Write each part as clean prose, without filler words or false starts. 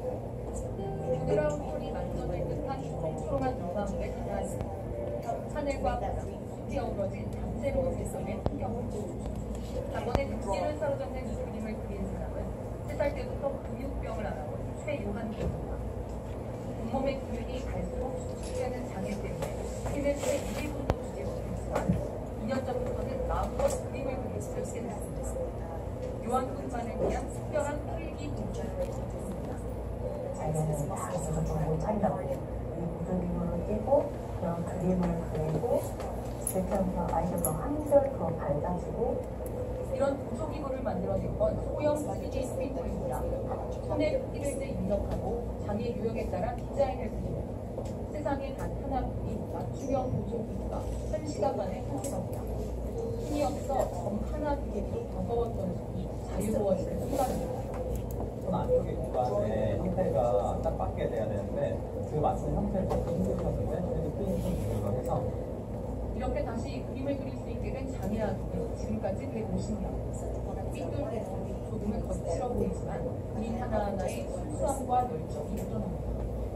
부드러운 털이 만져질 듯한 초롱초롱한 노나무를 가다했습니다. 하늘과 바다, 숲이 어우러진 담대로운 일선의 풍경을 장원의 등기를 사로잡는 이 그림을 그린 사람은 3살 때부터 근육병을 앓아온 최요한입니다. 온몸의 근육이 갈수록 수축되는 장애 때문에 힘을 채 1분도 주지 못했지만 2년 전부터는 마음껏 그림을 그릴 수 있게 됐습니다. 요한군만을 위한 특별한 필기 공부를 시작했습니다. 자기는 다 있어서 못 한다고 이 무드림으로 띄고 그런 그림을 그리고 그렇게 아이들도 한결 더 밝아지고 이런 보조기구를 만들어낸 건 소형 3D 프린터입니다. 손의 크기를 입력하고 장애 유형에 따라 디자인을 그리는 세상에 단 하나뿐인 맞춤형 보조기구가 1시간 만에 탄생합니다. 힘이 없어 점 하나 그리기도 버거웠던 속이 자유로워지는 순간입니다. 손 안쪽의 구간의 형태가 딱 맞게 돼야 되는데 그 맞는 형태를 찾기 힘드셨는데 그래도 프린팅 기술로 해서 이렇게 다시 그림을 그릴 수 있게 된 장애아동은 지금까지 150명. 삐뚤빼뚤 조금은 거칠어 보이지만 그림 하나하나의 순수함과 열정이 여전합니다.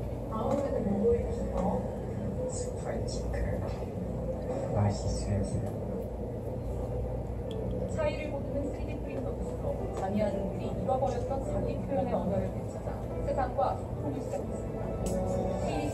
차이를 보드는 3D 프린터 기술로 장애아동들이 잃어버렸던 자기 표현의 언어를 되찾아 세상과 소통을 시작했습니다.